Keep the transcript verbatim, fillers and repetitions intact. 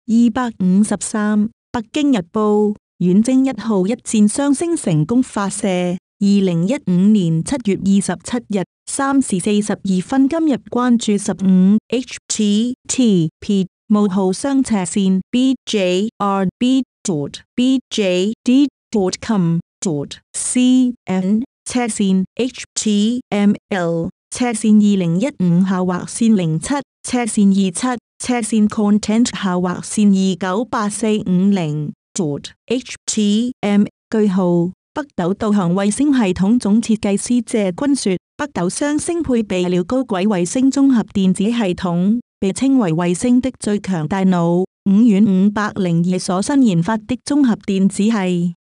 二百五十三。北京日報，遠征一號一箭雙星成功發射。二零一五年七月二十七日三時四十二分，今日關注十五 H T T P 冒號雙斜線 B J R B dot B J D dot com dot C N 斜線 H T M L 斜線二零一五下劃線零七斜線二七斜線 content 下劃線二九八四五零 dot H T M 句號。北斗導航衛星系統總設計師謝君說，北斗雙星配備了高軌衛星綜合電子系統，被稱為衛星的最強大腦。五院五百零二所新研發的綜合電子系